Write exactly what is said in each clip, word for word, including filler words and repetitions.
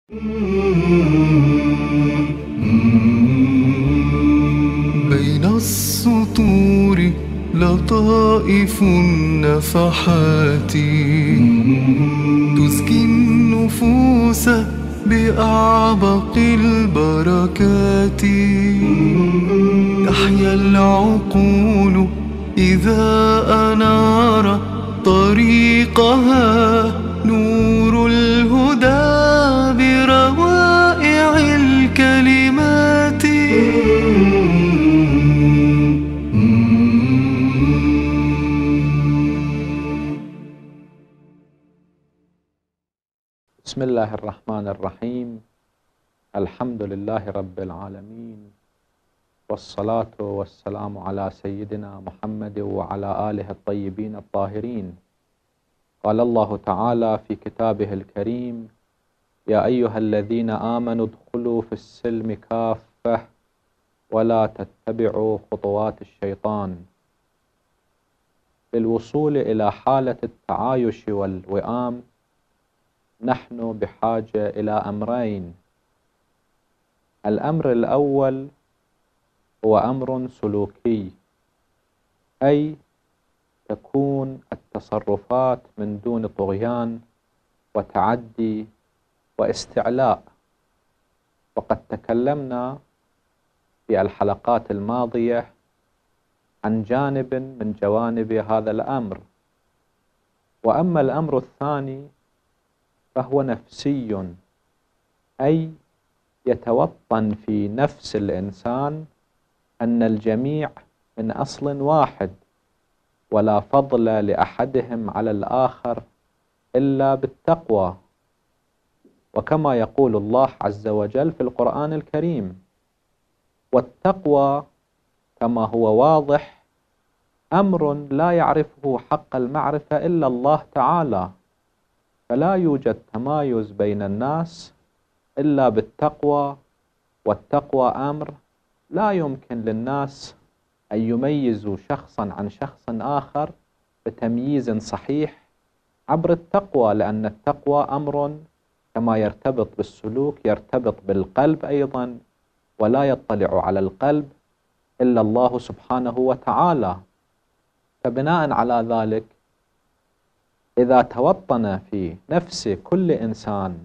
بين السطور لطائف النفحات تزكي النفوس بأعبق البركات. تحيا العقول إذا أنار طريقها نور الهدى بروائع الكلمات. بسم الله الرحمن الرحيم. الحمد لله رب العالمين، والصلاة والسلام على سيدنا محمد وعلى آله الطيبين الطاهرين. قال الله تعالى في كتابه الكريم: يا أيها الذين آمنوا ادخلوا في السلم كافة ولا تتبعوا خطوات الشيطان. للوصول إلى حالة التعايش والوئام نحن بحاجة إلى أمرين. الأمر الأول هو أمر سلوكي، أي تكون التصرفات من دون طغيان وتعدي واستعلاء. وقد تكلمنا في الحلقات الماضية عن جانب من جوانب هذا الأمر. وأما الأمر الثاني فهو نفسي، أي يتوطن في نفس الإنسان أن الجميع من أصل واحد، ولا فضل لأحدهم على الآخر إلا بالتقوى. وكما يقول الله عز وجل في القرآن الكريم: والتقوى كما هو واضح أمر لا يعرفه حق المعرفة إلا الله تعالى، فلا يوجد تمايز بين الناس إلا بالتقوى. والتقوى أمر لا يمكن للناس أن يميزوا شخصا عن شخص آخر بتمييز صحيح عبر التقوى، لأن التقوى أمر كما يرتبط بالسلوك يرتبط بالقلب أيضا، ولا يطلع على القلب إلا الله سبحانه وتعالى. فبناء على ذلك إذا توطن في نفس كل إنسان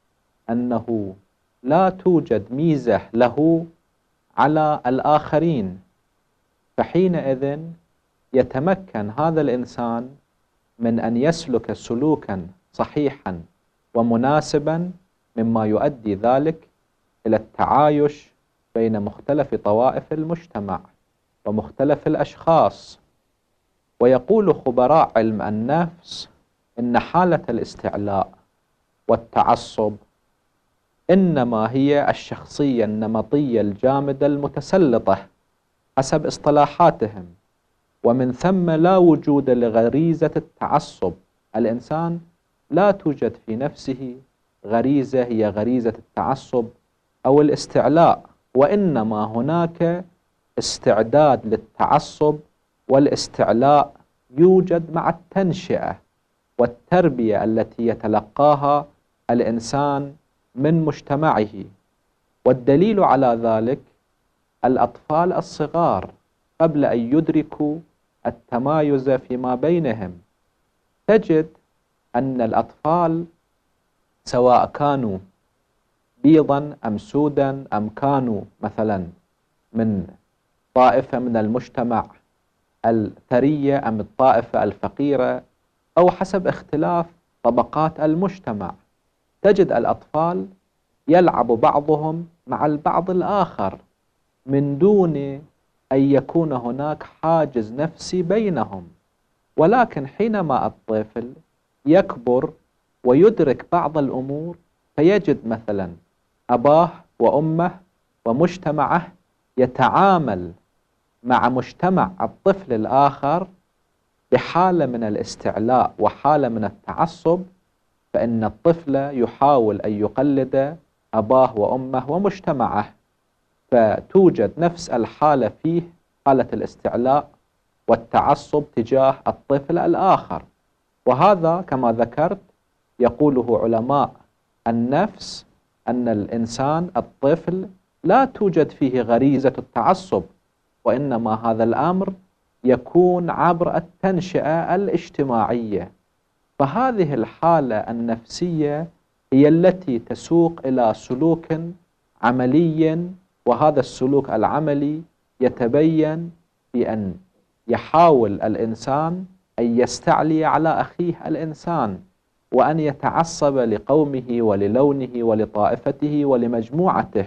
أنه لا توجد ميزة له على الآخرين، فحينئذ يتمكن هذا الإنسان من أن يسلك سلوكا صحيحا ومناسبا، مما يؤدي ذلك إلى التعايش بين مختلف طوائف المجتمع ومختلف الأشخاص. ويقول خبراء علم النفس إن حالة الاستعلاء والتعصب إنما هي الشخصية النمطية الجامدة المتسلطة حسب اصطلاحاتهم، ومن ثم لا وجود لغريزة التعصب. الإنسان لا توجد في نفسه غريزة هي غريزة التعصب أو الاستعلاء، وإنما هناك استعداد للتعصب والاستعلاء يوجد مع التنشئة والتربية التي يتلقاها الإنسان من مجتمعه. والدليل على ذلك الأطفال الصغار قبل أن يدركوا التمايز فيما بينهم، تجد أن الأطفال سواء كانوا بيضا أم سودا أم كانوا مثلا من طائفة من المجتمع الثرية أم الطائفة الفقيرة، أو حسب اختلاف طبقات المجتمع، تجد الأطفال يلعب بعضهم مع البعض الآخر من دون أن يكون هناك حاجز نفسي بينهم. ولكن حينما الطفل يكبر ويدرك بعض الأمور، فيجد مثلا أباه وأمه ومجتمعه يتعامل مع مجتمع الطفل الآخر بحالة من الاستعلاء وحالة من التعصب، فإن الطفل يحاول أن يقلد أباه وأمه ومجتمعه، فتوجد نفس الحالة فيه، حالة الاستعلاء والتعصب تجاه الطفل الآخر. وهذا كما ذكرت يقوله علماء النفس أن الإنسان الطفل لا توجد فيه غريزة التعصب، وإنما هذا الأمر يكون عبر التنشئة الاجتماعية. فهذه الحالة النفسية هي التي تسوق إلى سلوك عملي، وهذا السلوك العملي يتبين بأن يحاول الإنسان أن يستعلي على أخيه الإنسان، وأن يتعصب لقومه وللونه ولطائفته ولمجموعته.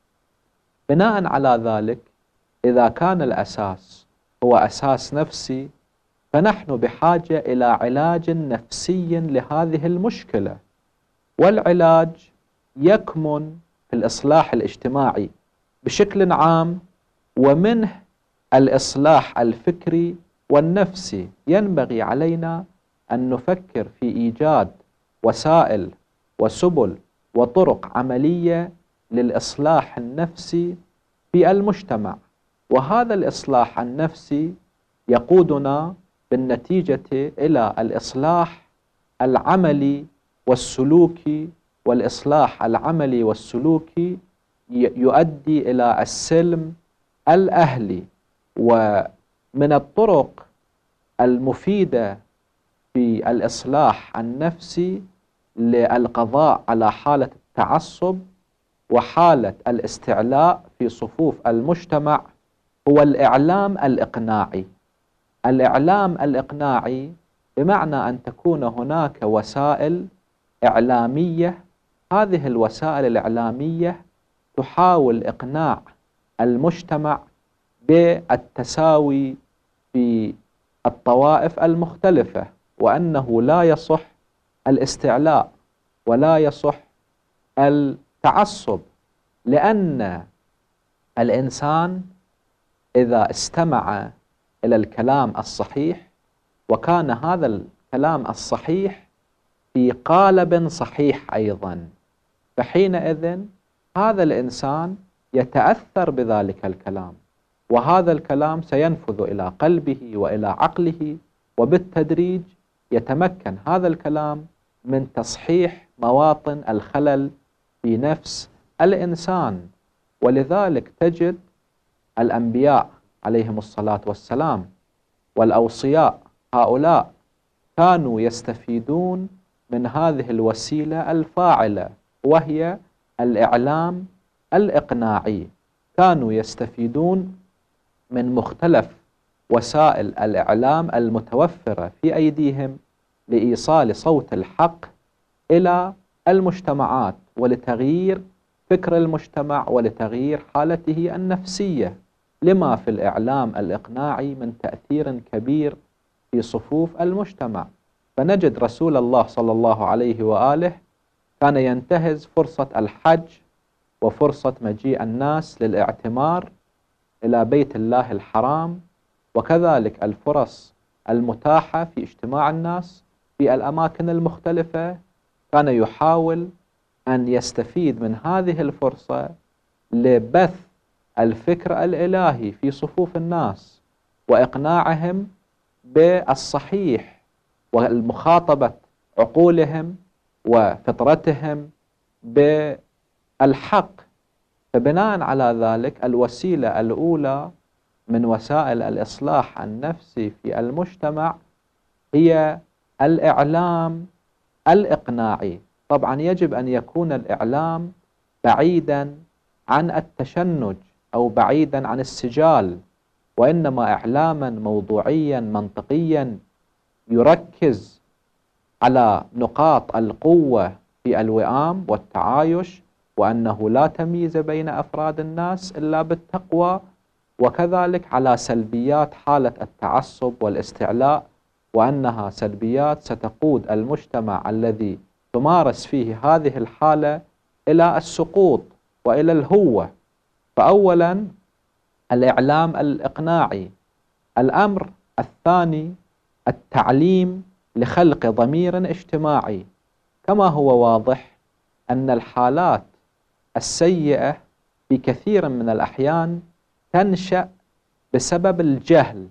بناء على ذلك، إذا كان الأساس هو أساس نفسي، فنحن بحاجة إلى علاج نفسي لهذه المشكلة، والعلاج يكمن في الإصلاح الاجتماعي بشكل عام، ومنه الإصلاح الفكري والنفسي. ينبغي علينا أن نفكر في إيجاد وسائل وسبل وطرق عملية للإصلاح النفسي في المجتمع، وهذا الإصلاح النفسي يقودنا بالنتيجة إلى الإصلاح العملي والسلوكي، والإصلاح العملي والسلوكي يؤدي إلى السلم الأهلي. ومن الطرق المفيدة في الإصلاح النفسي للقضاء على حالة التعصب وحالة الاستعلاء في صفوف المجتمع هو الإعلام الإقناعي. الإعلام الإقناعي بمعنى أن تكون هناك وسائل إعلامية، هذه الوسائل الإعلامية تحاول إقناع المجتمع بالتساوي في الطوائف المختلفة، وأنه لا يصح الاستعلاء ولا يصح التعصب، لأن الإنسان إذا استمع إلى الكلام الصحيح، وكان هذا الكلام الصحيح في قالب صحيح أيضا، فحينئذ هذا الإنسان يتأثر بذلك الكلام، وهذا الكلام سينفذ إلى قلبه وإلى عقله، وبالتدريج يتمكن هذا الكلام من تصحيح مواطن الخلل في نفس الإنسان. ولذلك تجد الأنبياء عليهم الصلاة والسلام والأوصياء، هؤلاء كانوا يستفيدون من هذه الوسيلة الفاعلة، وهي الإعلام الإقناعي. كانوا يستفيدون من مختلف وسائل الإعلام المتوفرة في أيديهم لإيصال صوت الحق إلى المجتمعات، ولتغيير فكر المجتمع ولتغيير حالته النفسية، لما في الإعلام الإقناعي من تأثير كبير في صفوف المجتمع. فنجد رسول الله صلى الله عليه وآله كان ينتهز فرصة الحج وفرصة مجيء الناس للاعتمار إلى بيت الله الحرام، وكذلك الفرص المتاحة في اجتماع الناس في الأماكن المختلفة، كان يحاول أن يستفيد من هذه الفرصة لبث الفكر الإلهي في صفوف الناس، وإقناعهم بالصحيح، والمخاطبة عقولهم وفطرتهم بالحق. فبناء على ذلك، الوسيلة الأولى من وسائل الإصلاح النفسي في المجتمع هي الإعلام الإقناعي. طبعا يجب أن يكون الإعلام بعيدا عن التشنج أو بعيدا عن السجال، وإنما إعلاما موضوعيا منطقيا يركز على نقاط القوة في الوئام والتعايش، وأنه لا تمييز بين أفراد الناس إلا بالتقوى، وكذلك على سلبيات حالة التعصب والاستعلاء، وأنها سلبيات ستقود المجتمع الذي تمارس فيه هذه الحالة إلى السقوط وإلى الهوة. فأولا الإعلام الإقناعي. الأمر الثاني التعليم لخلق ضمير اجتماعي. كما هو واضح أن الحالات السيئة في كثير من الأحيان تنشأ بسبب الجهل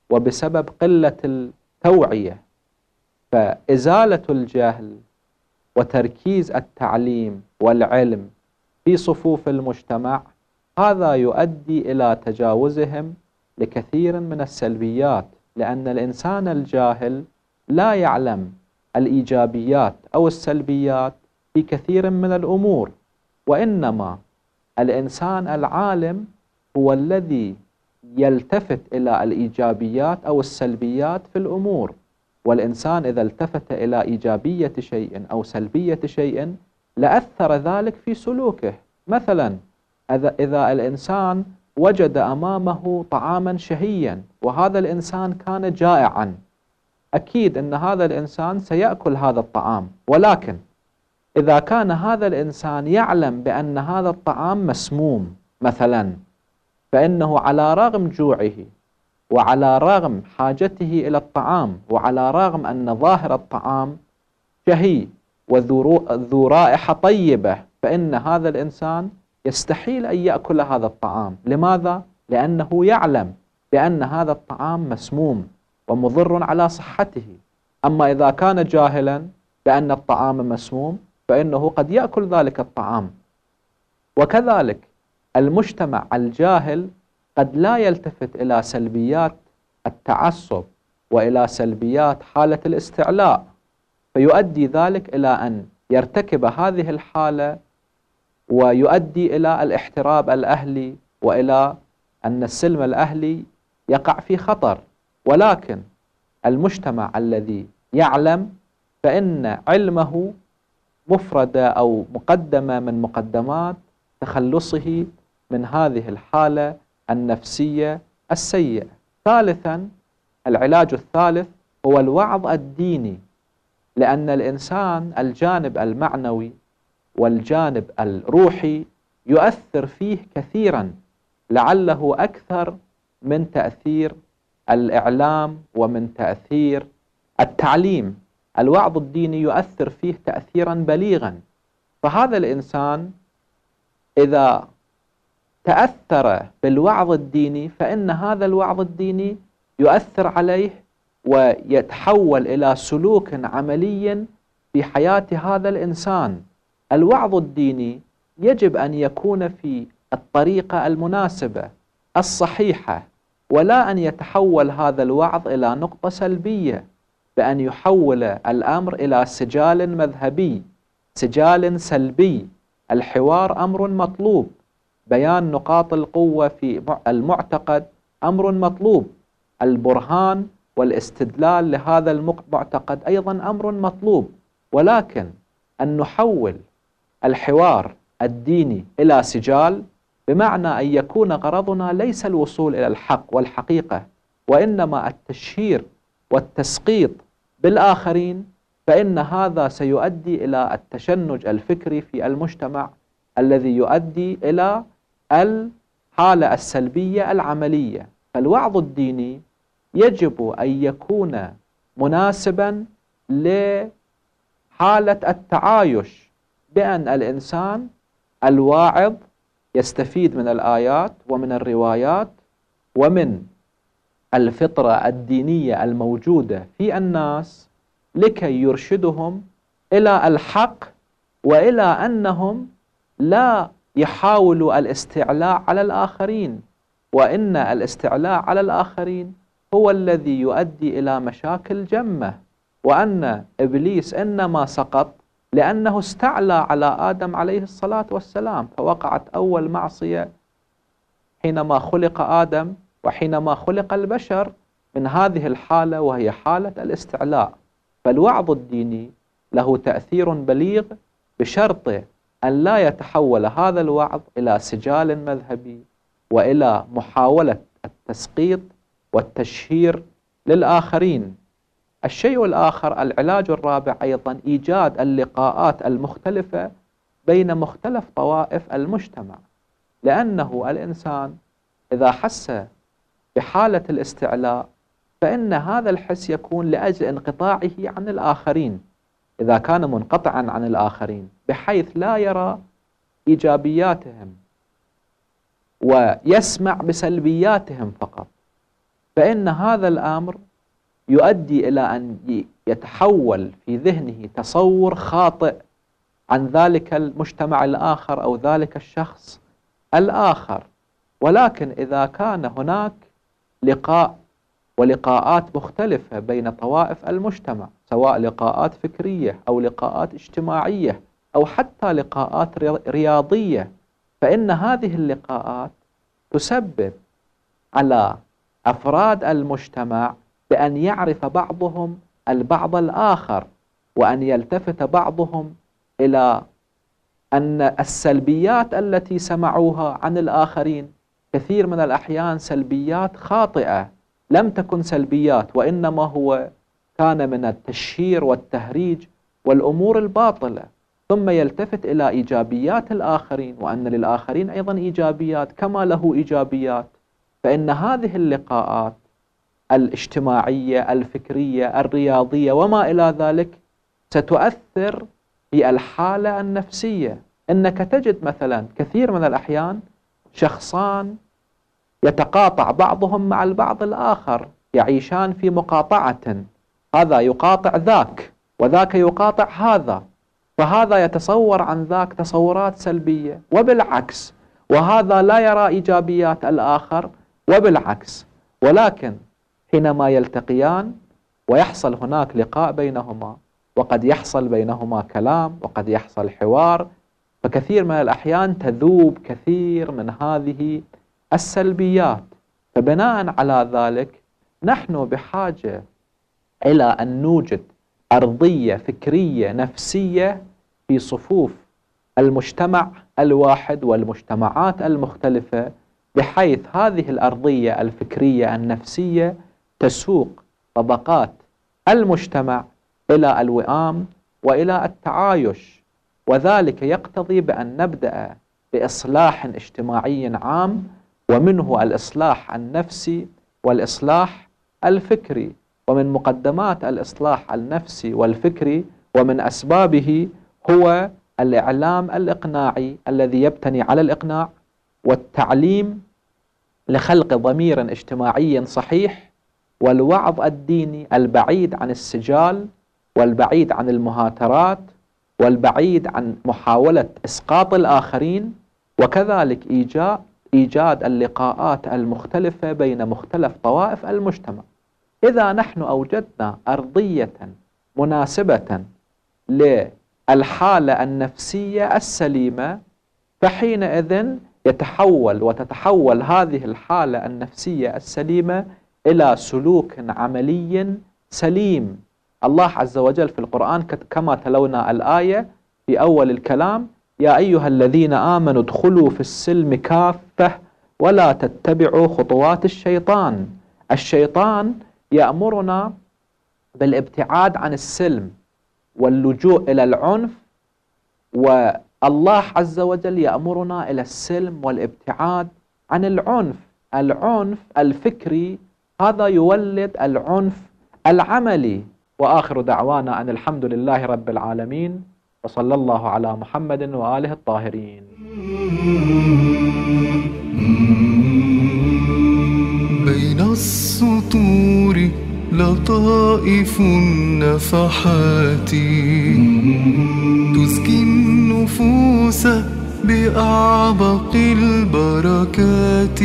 وبسبب قلة التوعية، فإزالة الجهل وتركيز التعليم والعلم في صفوف المجتمع، هذا يؤدي إلى تجاوزهم لكثير من السلبيات، لأن الإنسان الجاهل لا يعلم الإيجابيات أو السلبيات في كثير من الأمور، وإنما الإنسان العالم هو الذي يلتفت إلى الإيجابيات أو السلبيات في الأمور. والإنسان إذا التفت إلى إيجابية شيء أو سلبية شيء لأثر ذلك في سلوكه. مثلا إذا الإنسان وجد أمامه طعاما شهيا وهذا الإنسان كان جائعا، أكيد أن هذا الإنسان سيأكل هذا الطعام، ولكن إذا كان هذا الإنسان يعلم بأن هذا الطعام مسموم مثلا، فإنه على رغم جوعه وعلى رغم حاجته إلى الطعام وعلى رغم أن ظاهر الطعام شهي وذو رائحة طيبة، فإن هذا الإنسان يستحيل أن يأكل هذا الطعام. لماذا؟ لأنه يعلم بأن هذا الطعام مسموم ومضر على صحته. أما إذا كان جاهلا بأن الطعام مسموم فإنه قد يأكل ذلك الطعام. وكذلك المجتمع الجاهل قد لا يلتفت إلى سلبيات التعصب وإلى سلبيات حالة الاستعلاء، فيؤدي ذلك إلى أن يرتكب هذه الحالة ويؤدي إلى الاحتراب الأهلي وإلى أن السلم الأهلي يقع في خطر. ولكن المجتمع الذي يعلم فإن علمه مفردة أو مقدمة من مقدمات تخلصه من هذه الحالة النفسية السيئة. ثالثا، العلاج الثالث هو الوعظ الديني، لأن الإنسان الجانب المعنوي والجانب الروحي يؤثر فيه كثيرا، لعله أكثر من تأثير الإعلام ومن تأثير التعليم. الوعظ الديني يؤثر فيه تأثيرا بليغا، فهذا الإنسان إذا تأثر بالوعظ الديني فإن هذا الوعظ الديني يؤثر عليه ويتحول إلى سلوك عملي في حياة هذا الإنسان. الوعظ الديني يجب أن يكون في الطريقة المناسبة الصحيحة، ولا أن يتحول هذا الوعظ إلى نقطة سلبية بأن يحول الأمر إلى سجال مذهبي، سجال سلبي. الحوار أمر مطلوب، بيان نقاط القوة في المعتقد أمر مطلوب، البرهان والاستدلال لهذا المعتقد أيضا أمر مطلوب، ولكن أن نحول الحوار الديني إلى سجال بمعنى أن يكون غرضنا ليس الوصول إلى الحق والحقيقة وإنما التشهير والتسقيط بالآخرين، فإن هذا سيؤدي إلى التشنج الفكري في المجتمع الذي يؤدي إلى الحالة السلبية العملية. فالوعظ الديني يجب أن يكون مناسبا لحالة التعايش، بأن الإنسان الواعظ يستفيد من الآيات ومن الروايات ومن الفطرة الدينية الموجودة في الناس لكي يرشدهم إلى الحق وإلى أنهم لا يحاولوا الاستعلاء على الآخرين، وإن الاستعلاء على الآخرين هو الذي يؤدي إلى مشاكل جمة، وأن إبليس إنما سقط لأنه استعلى على آدم عليه الصلاة والسلام، فوقعت أول معصية حينما خلق آدم وحينما خلق البشر من هذه الحالة، وهي حالة الاستعلاء. فالوعظ الديني له تأثير بليغ بشرط أن لا يتحول هذا الوعظ إلى سجال مذهبي وإلى محاولة التسقيط والتشهير للآخرين. الشيء الآخر، العلاج الرابع أيضا، إيجاد اللقاءات المختلفة بين مختلف طوائف المجتمع، لأنه الإنسان إذا حس بحالة الاستعلاء فإن هذا الحس يكون لأجل انقطاعه عن الآخرين. إذا كان منقطعا عن الآخرين بحيث لا يرى إيجابياتهم ويسمع بسلبياتهم فقط، فإن هذا الأمر يؤدي إلى أن يتحول في ذهنه تصور خاطئ عن ذلك المجتمع الآخر أو ذلك الشخص الآخر. ولكن إذا كان هناك لقاء ولقاءات مختلفة بين طوائف المجتمع، سواء لقاءات فكرية أو لقاءات اجتماعية أو حتى لقاءات رياضية، فإن هذه اللقاءات تسبب على أفراد المجتمع بأن يعرف بعضهم البعض الآخر، وأن يلتفت بعضهم إلى أن السلبيات التي سمعوها عن الآخرين كثير من الأحيان سلبيات خاطئة، لم تكن سلبيات، وإنما هو كان من التشهير والتهريج والأمور الباطلة، ثم يلتفت إلى إيجابيات الآخرين، وأن للآخرين أيضا إيجابيات كما له إيجابيات. فإن هذه اللقاءات الاجتماعية الفكرية الرياضية وما إلى ذلك ستؤثر في الحالة النفسية. إنك تجد مثلا كثير من الأحيان شخصان يتقاطع بعضهم مع البعض الآخر، يعيشان في مقاطعة، هذا يقاطع ذاك وذاك يقاطع هذا، فهذا يتصور عن ذاك تصورات سلبية وبالعكس، وهذا لا يرى إيجابيات الآخر وبالعكس. ولكن حينما يلتقيان ويحصل هناك لقاء بينهما، وقد يحصل بينهما كلام وقد يحصل حوار، فكثير من الأحيان تذوب كثير من هذه السلبيات. فبناء على ذلك نحن بحاجة إلى أن نوجد أرضية فكرية نفسية في صفوف المجتمع الواحد والمجتمعات المختلفة، بحيث هذه الأرضية الفكرية النفسية تسوق طبقات المجتمع إلى الوئام وإلى التعايش. وذلك يقتضي بأن نبدأ بإصلاح اجتماعي عام، ومنه الإصلاح النفسي والإصلاح الفكري. ومن مقدمات الإصلاح النفسي والفكري ومن أسبابه هو الإعلام الإقناعي الذي يبتني على الإقناع والتعليم لخلق ضمير اجتماعي صحيح، والوعظ الديني البعيد عن السجال والبعيد عن المهاترات والبعيد عن محاولة إسقاط الآخرين، وكذلك إيجاد إيجاد اللقاءات المختلفة بين مختلف طوائف المجتمع. إذا نحن أوجدنا أرضية مناسبة للحالة النفسية السليمة، فحينئذ يتحول وتتحول هذه الحالة النفسية السليمة إلى سلوك عملي سليم. الله عز وجل في القرآن كما تلونا الآية في أول الكلام: يا أيها الذين آمنوا ادخلوا في السلم كافة ولا تتبعوا خطوات الشيطان. الشيطان يأمرنا بالابتعاد عن السلم واللجوء إلى العنف، والله عز وجل يأمرنا إلى السلم والابتعاد عن العنف. العنف الفكري هذا يولد العنف العملي. وآخر دعوانا أن الحمد لله رب العالمين، وصلى الله على محمد وآله الطاهرين. بين السطور لطائف النفحات تزكي النفوس بأعبق البركات،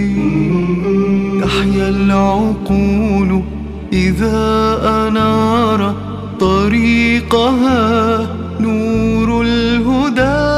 تحيا العقول إذا أنار طريقها نور الهدى.